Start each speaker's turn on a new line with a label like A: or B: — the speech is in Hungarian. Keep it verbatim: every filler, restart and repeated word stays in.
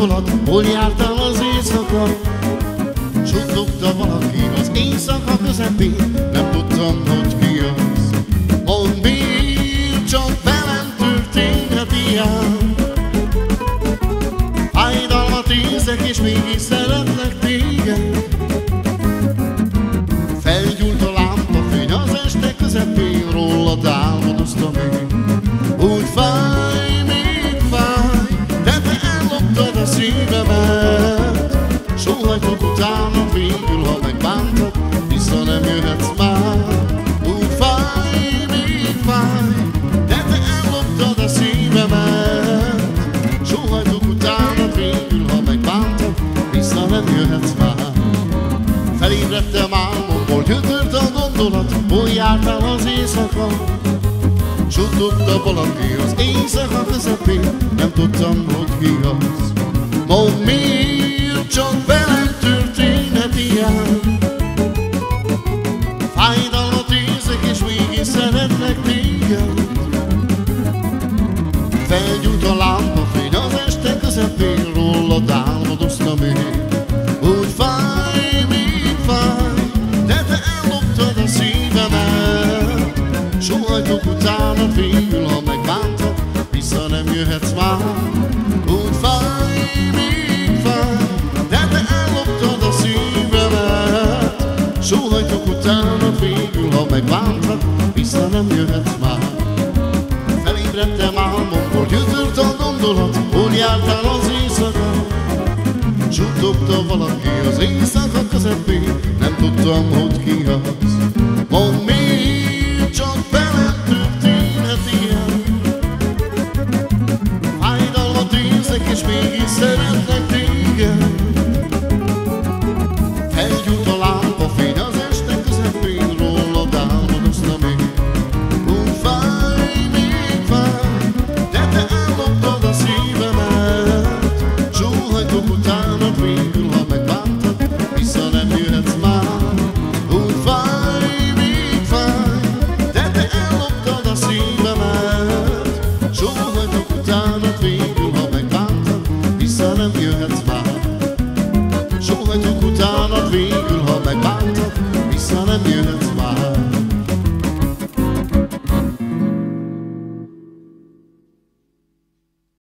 A: gondolat, hol jártál az éjszaka? Suttogta valaki az éjszaka közepén, nem tudtam, hogy ki az. Mondd, miért csak velem történhet ilyen? Fájdalmat érzek, és mégis szeretlek téged. Felgyújt a lámpafény az este közepén, rólad álmodoztam én. Úgy fáj, még fáj, de te elloptad a szívemet. Sóhajtok utána végül, ha megbántad, vissza nem jöhetsz már. Úgy fáj, még fáj, de te elloptad a szívemet. Sóhajtok utána végül, ha megbántad, vissza nem jöhetsz már. Felébredtem álmomból, gyötört a gondolat, hol jártál az éjszaka? Suttogta valaki az éjszaka közepén, nem tudtam, hogy ki az. Mondd, miért csak velem történhet ilyen? Fájdalmat érzek, és mégis szeretlek téged. Felgyújt a lámpafény az este közepén, rólad álmodoztam én. Úgy fáj, még fáj, de te elloptad a szívemet. Sóhajtok utána végül, ha megbántad, vissza nem jöhetsz már. Úgy fáj, még fáj, de te elloptad a szívemet. Sóhajtok utána végül, ha megbántad, vissza nem jöhetsz már. Felébredtem álmomból, gyötört a gondolat, hol jártál az éjszaka? Suttogta valaki az éjszaka közepén, nem tudtam, hogy ki az. Mondd, miért csak velem történhet ilyen? Fájdalmat érzek, és mégis szeretlek téged. Felgyújt a lámpafény az este közepén, rólad álmodoztam én. Úgy fáj, még fáj, de te elloptad a szívemet. Sóhajtok utána végül, ha megbántad, vissza nem jöhetsz már. Úgy fáj, még fáj, de te elloptad a szívemet. Sóhajtok utána végül, ha megbántad, vissza nem jöhetsz már. Sóhajtok utána végül,